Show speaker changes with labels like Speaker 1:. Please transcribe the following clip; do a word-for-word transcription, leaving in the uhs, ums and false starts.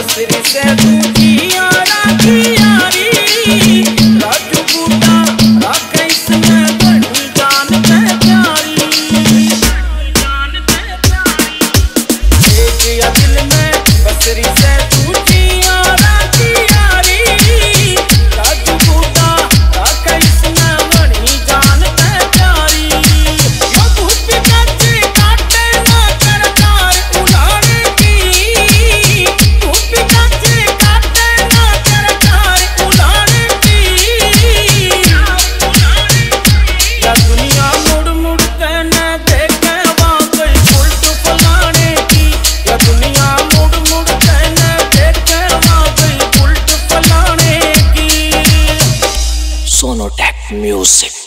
Speaker 1: बसरी से दूधी यारा की यारी राजू बूटा राके इसमें बड़ी जान पे प्यारी जान पे प्यारी एक या दिल में बसरी से दूधी यारा की यारी राजू बूटा राके इसमें बड़ी जान पे प्यारी यो भूत कच्चे काटे ना करतार उड़ाने की भूत कच्चे काटे ना करतार उड़ाने की या दुनिया मुड़ मुड़ के न देखे वहाँ कोई उल्ट फलाने की या दुनिया मुड़ मुड़ के न देखे वहाँ कोई उल्ट फलाने की। Sonotek music.